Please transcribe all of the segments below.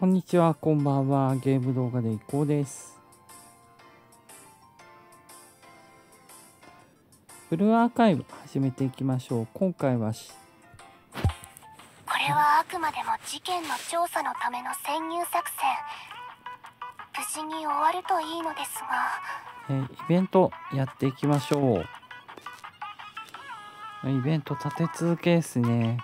こんにちは、こんばんは。ゲーム動画でいこうです。ブルーアーカイブ始めていきましょう。今回はこれはあくまでも事件の調査のための潜入作戦。無事に終わるといいのですが。 イベントやっていきましょう。イベント立て続けですね。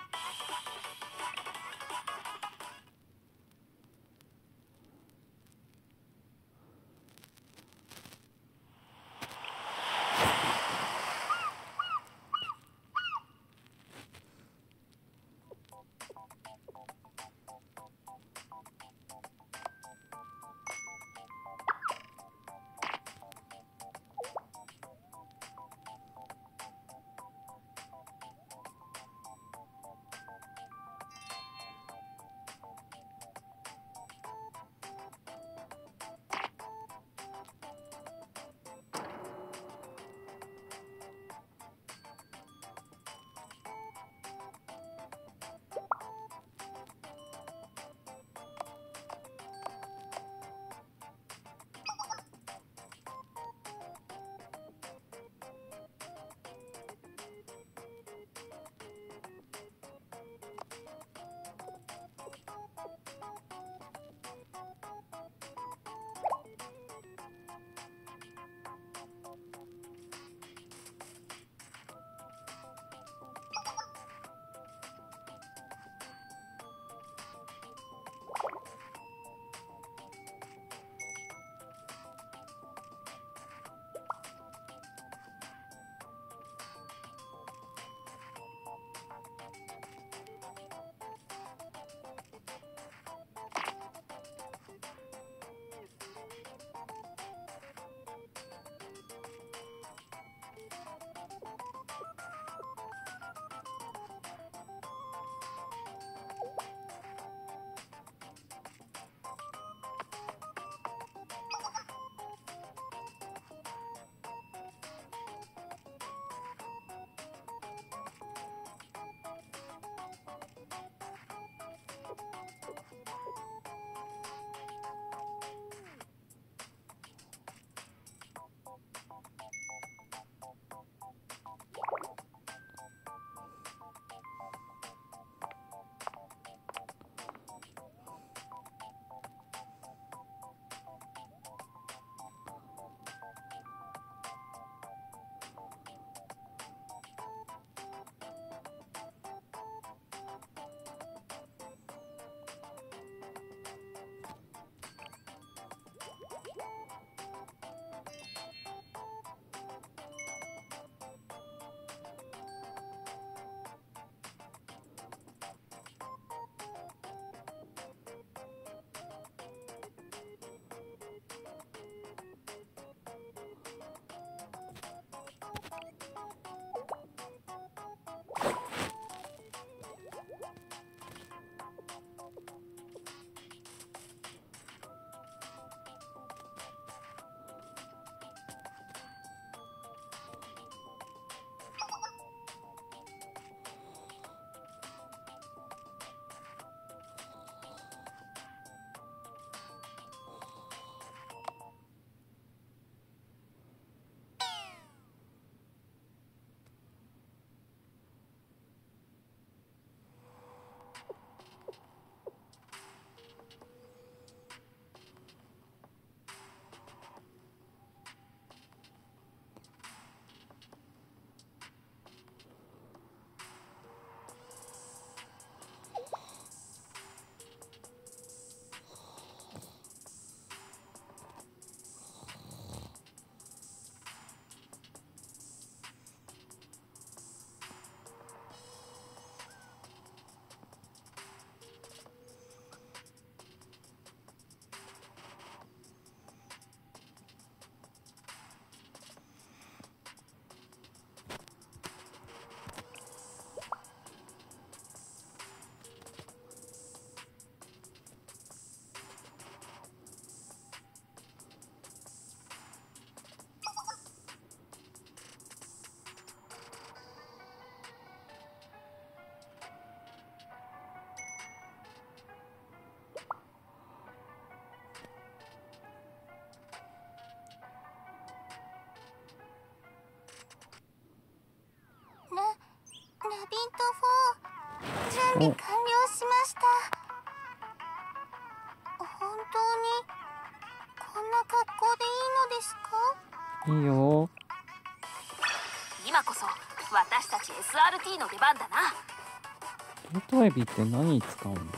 準備完了しました。本当にこんな格好でいいのですか？ いいよ。 今こそ私たち SRT の出番だな。 冷凍エビって何に使うんだ？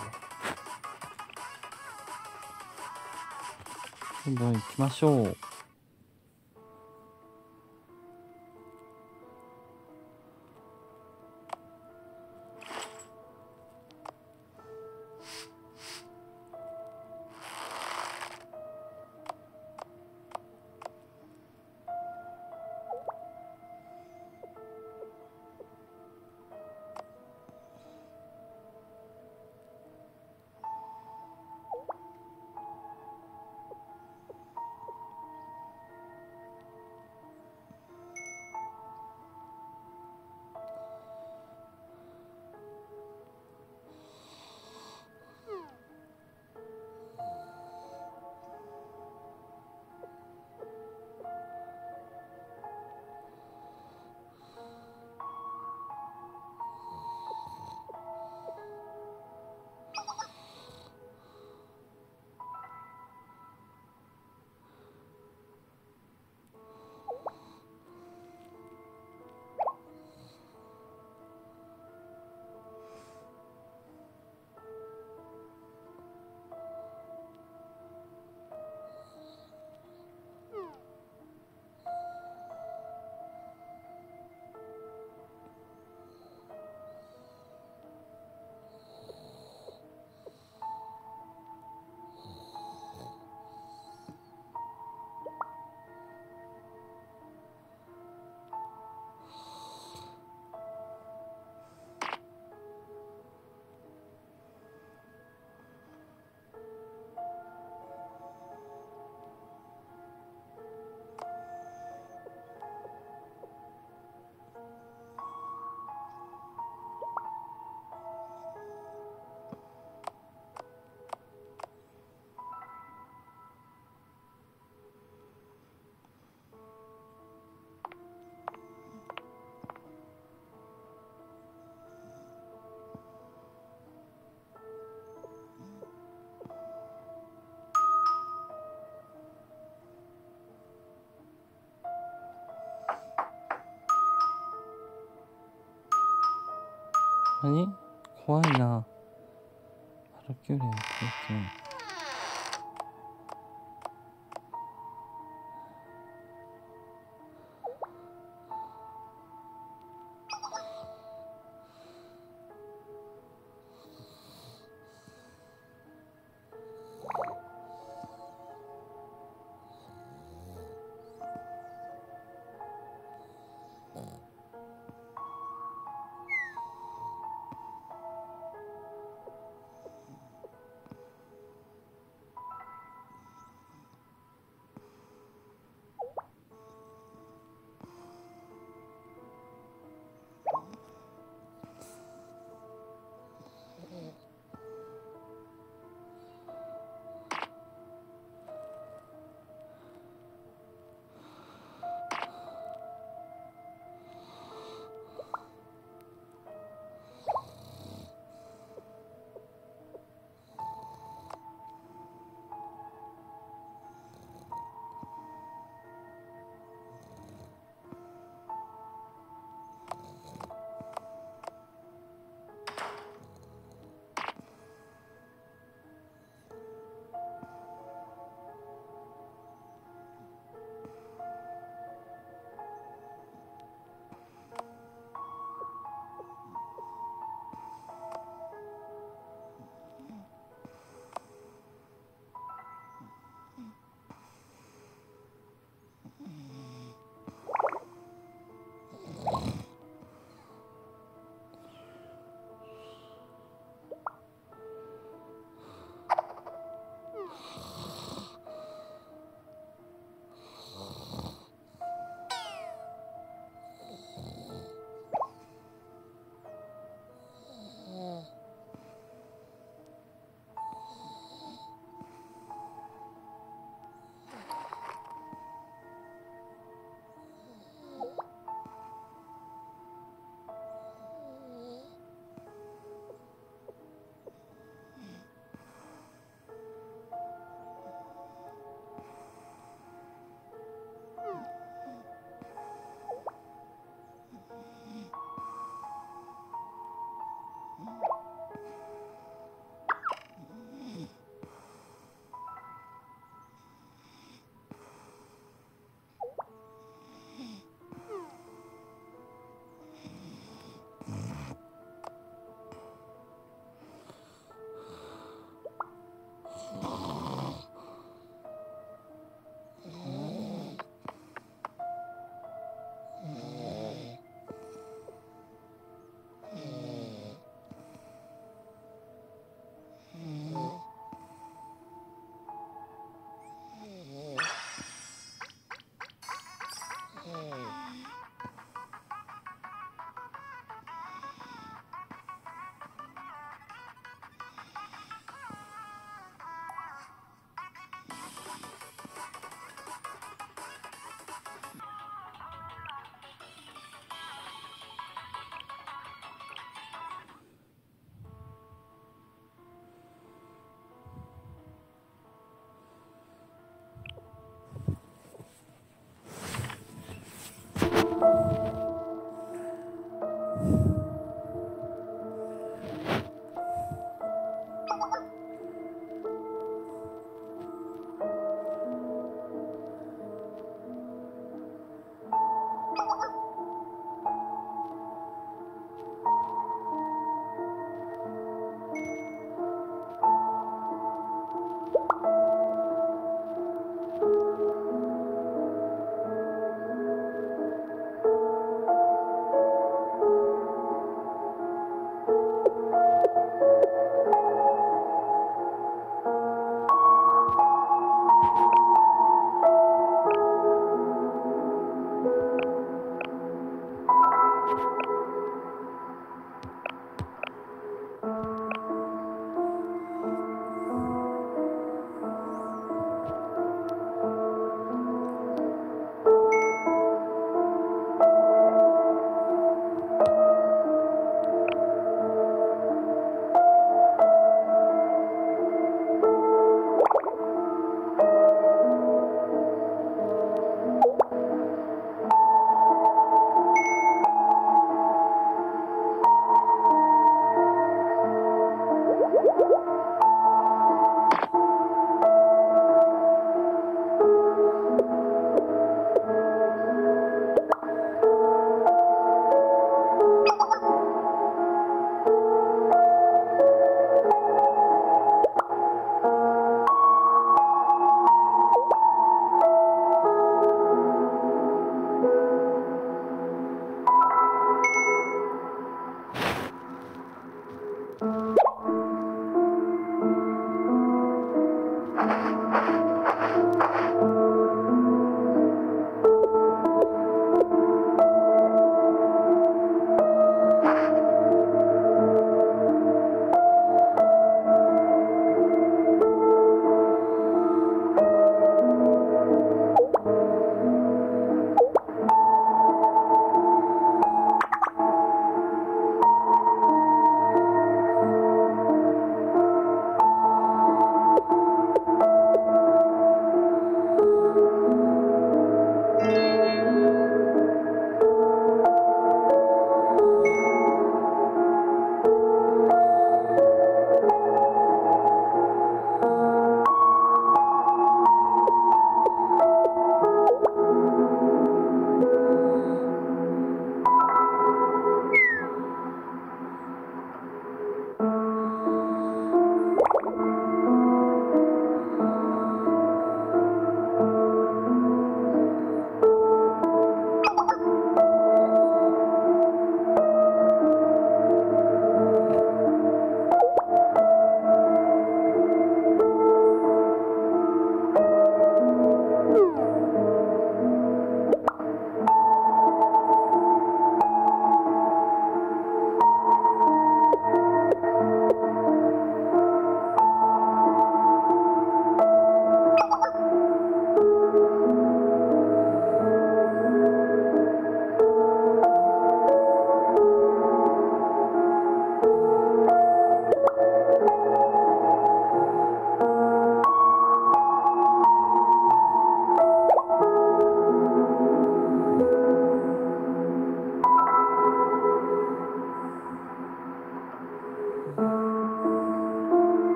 どんどん行きましょう。何？怖いな。パラキュレー経験。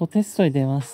こテストに出ます。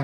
本？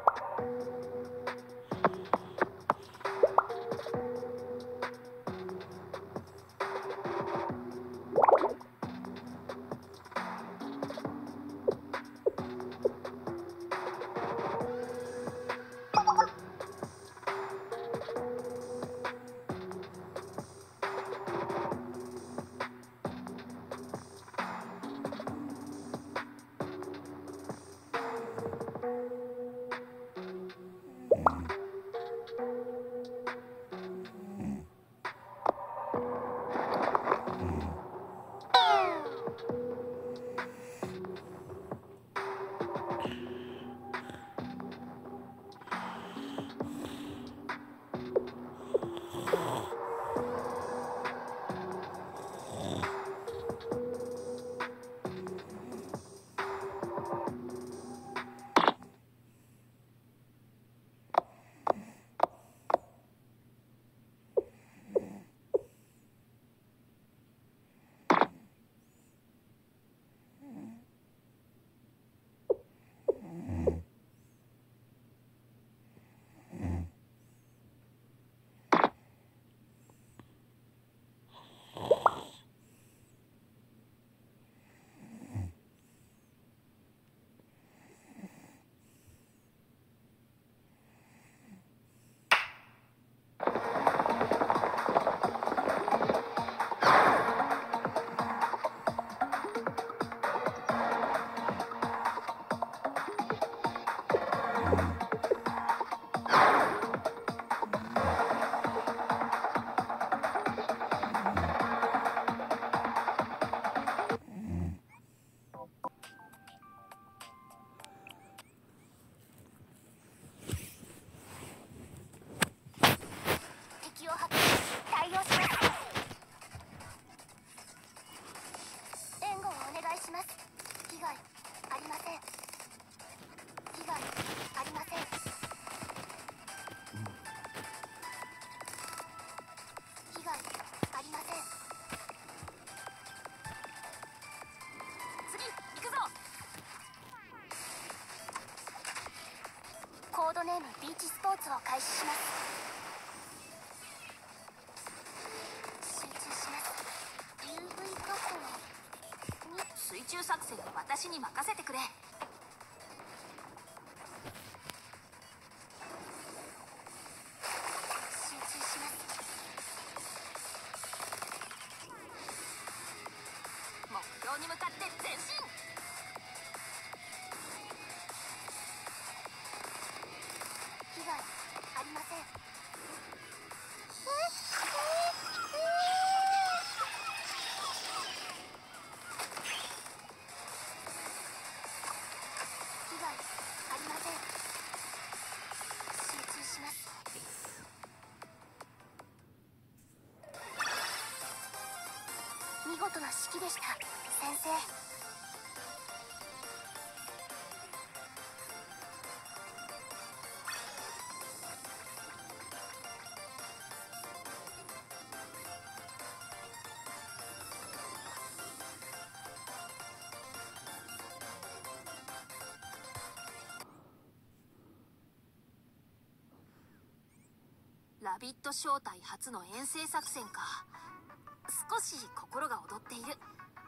敵を発見。対応します。援護をお願いします。被害ありません。被害ありません。被害ありません。 次行くぞ。 コードネームビーチスポーツを開始します。集中します。 UV 加工に水中作戦を私に任せてくれ。 集中します。 目標に向かって前進。 被害ありません。被害ありません。集中します。見事な指揮でした、先生。 ラビット正体初の遠征作戦か。少し心が躍っている。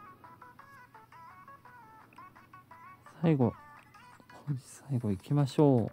最後行きましょう。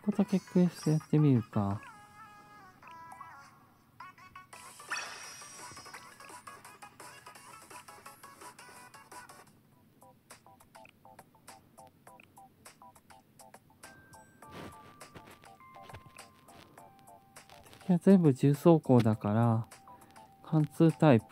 個だけクエストやってみるか。いや、全部重装甲だから貫通タイプ。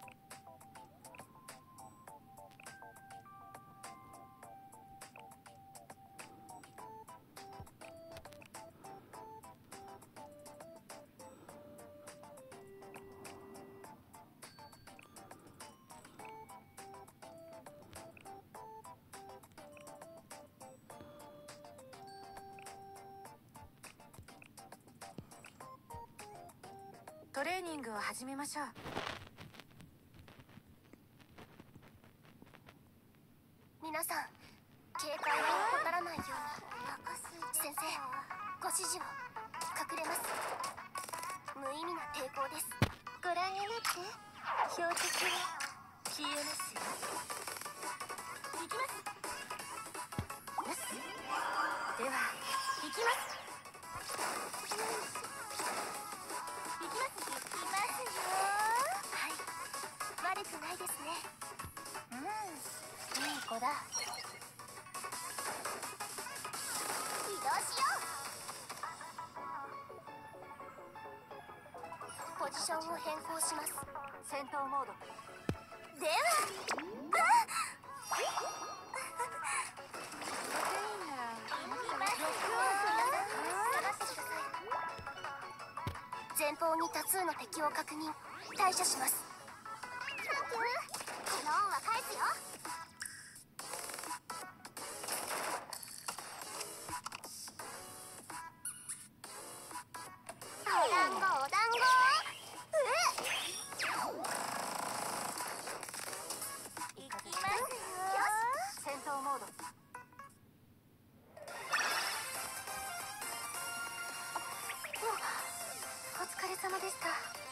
トレーニングを始めましょう。 皆さん、警戒を怠らないように。先生、ご指示を。隠れます。無意味な抵抗です。ご覧になって。標的は消えますよ。行きます。 では行きます。 行きますよ。はい、悪くないですね。いい子だ。移動しよう。ポジションを変更します。 戦闘モード。 では、前方に多数の敵を確認。対処します。この恩は返すよ。お団子お団子。行きますよ。 戦闘モード。 お疲れ様でした。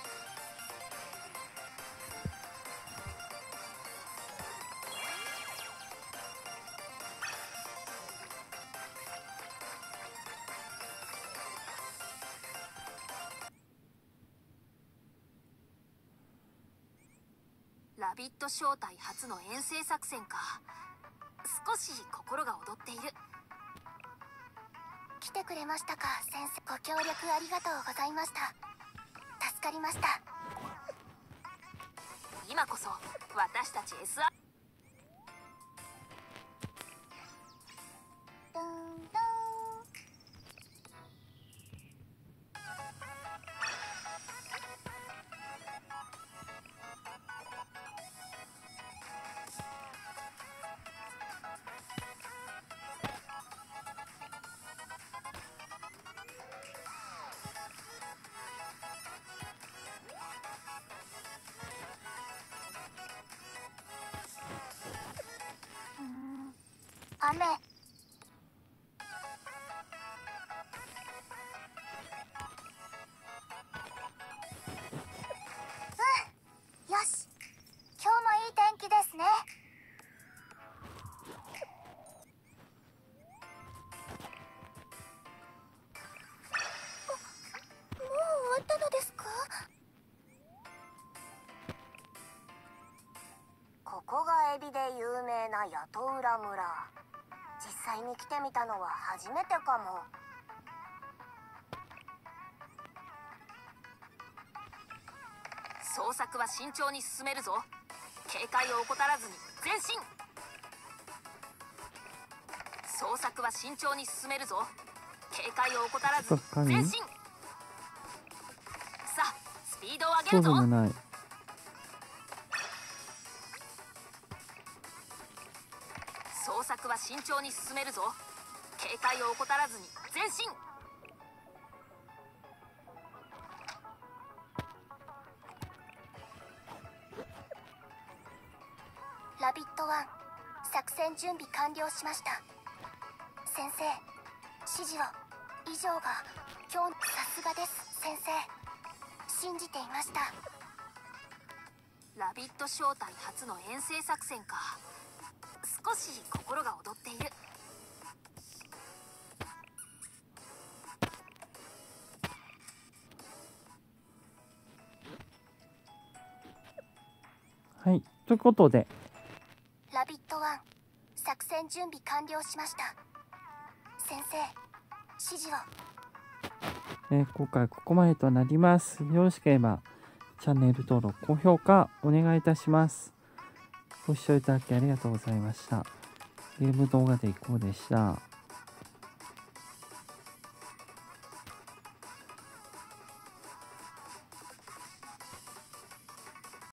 ラビット小隊初の遠征作戦か。少し心が躍っている。 来てくれましたか、先生。ご協力ありがとうございました。助かりました。 今こそ私たち SR。 ドンドン。雨。よし、今日もいい天気ですね。もう終わったのですか？ここがエビで有名な八戸浦村。実際に来てみたのは初めてかも。 捜索は慎重に進めるぞ。警戒を怠らずに前進。捜索は慎重に進めるぞ。警戒を怠らずに前進。さあ、スピードを上げそうるぞ。 でもない。 捜索は慎重に進めるぞ。警戒を怠らずに前進。 ラビット1、作戦準備完了しました。先生、指示を。以上が今日。さすがです、先生。信じていました。 ラビット小隊初の遠征作戦か。少し心が躍っている。 はい、ということで、 ラビット1作戦準備完了しました。先生、指示を。 今回ここまでとなります。よろしければチャンネル登録、高評価お願いいたします。ご視聴いただきありがとうございました。ゲーム動画でいこうでした。